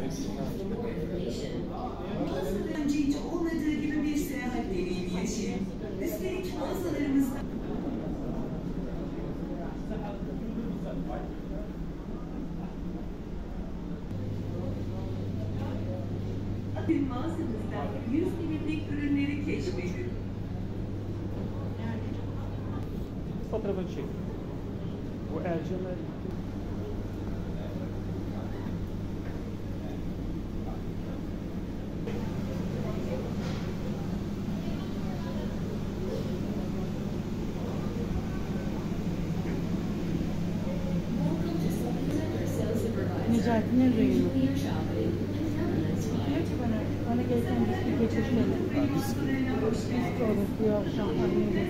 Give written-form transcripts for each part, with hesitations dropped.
Önce hiç olmadığı gibi bir seyahat deneyimi yaşayın. Üstelik mağazalarımızda mağazamızda 100 milimlik ürünleri keşfedin. Fotoğrafı çek. Bu Ercan'la Necati nerede yiyor? Bana gelsen bir geçişlerim. Biz olur bu akşam anneye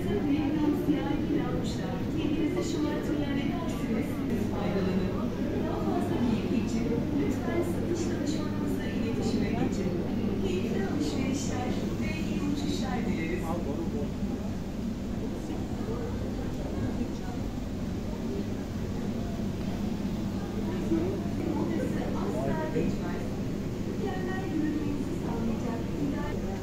Kendinizi şımartmayabilirsiniz. Faydalanın. Daha fazla bilgi için lütfen satış danışmanımızla iletişime geçin. Keyifli alışverişler ve iyi uçuşlar dileriz. Burası asla geçmez. Mükemmel yürümenizi sağlayacak güzel.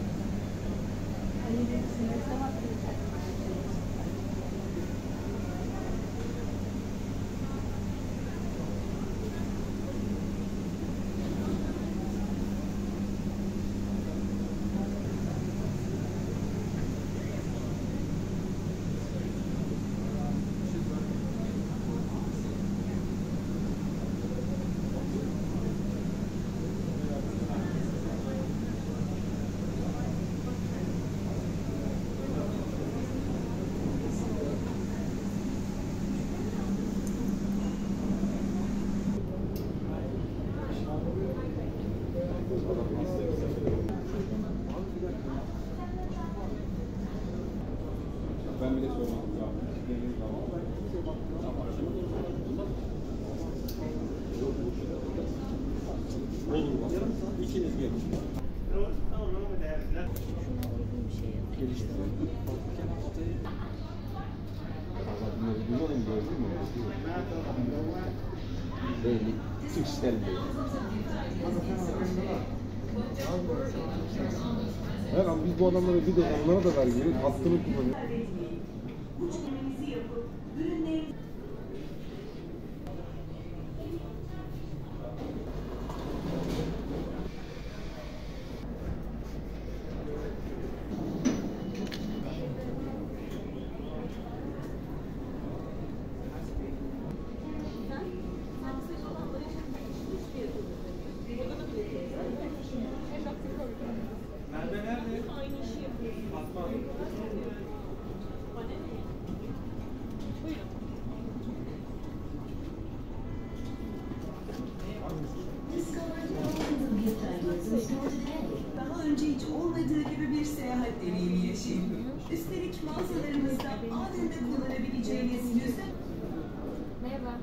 Ben bile söyledim. Olur. İkiniz gelin. Geliştirme. Bunları gördün mü? Belli. Türksel değil. Her an biz bu adamlara bir de onlara da vergi veriyoruz. Hakkını kullanıyoruz. Uçlarınızı yapıp ürünlerinizi daha önce hiç olmadığı gibi bir seyahat deneyimi yaşayın. Üstelik mağazalarımızda anında kullanabileceğiniz yüzde... Merhaba.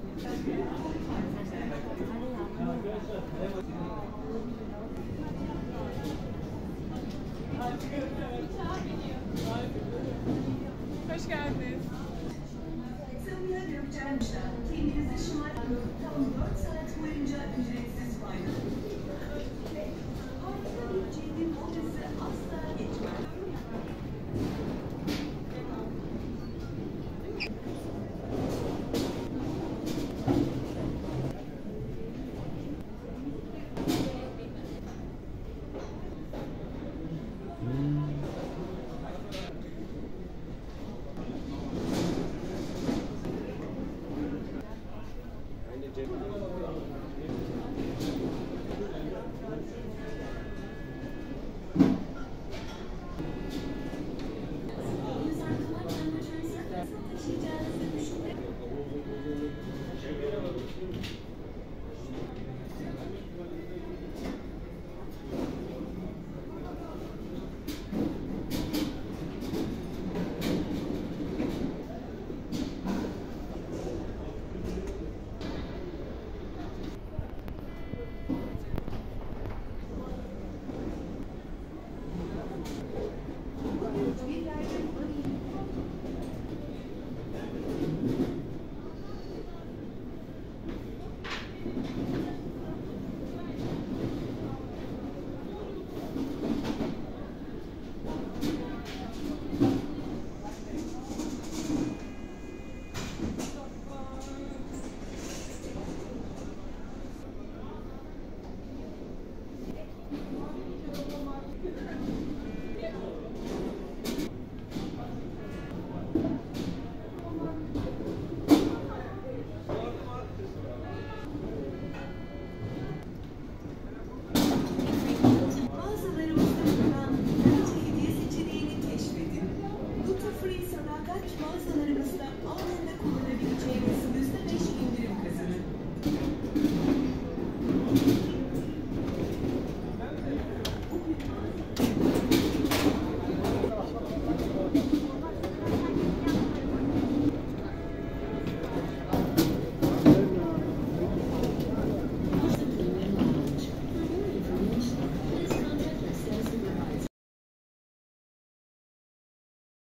Hoş geldiniz. Sabiha Gökçen'le kendinizi şımartın. Tam 4 saat boyunca ücretsiz